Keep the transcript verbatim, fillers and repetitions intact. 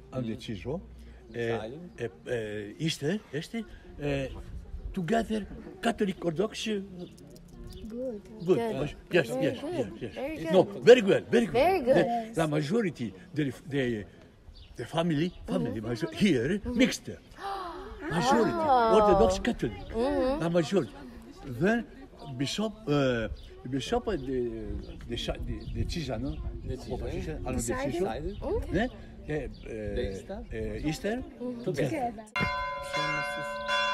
hanno deciso, eh, eh, eh, Easter, este, eh, together Catholic Orthodox. Good. Good. Good. Yes, yes, Very yes, good. yes, yes. Very good. No, very good, very good. Very good. The, the majority, the, the, the family, family major- here mixed. Majority, Orthodox Catholic. The majority. Then Bishop, uh, Bishop de, de, de, decisano, Decision. hanno deciso, Decided. eh, eh, eh, Easter. eh, Easter, Together. Şey, nasıl-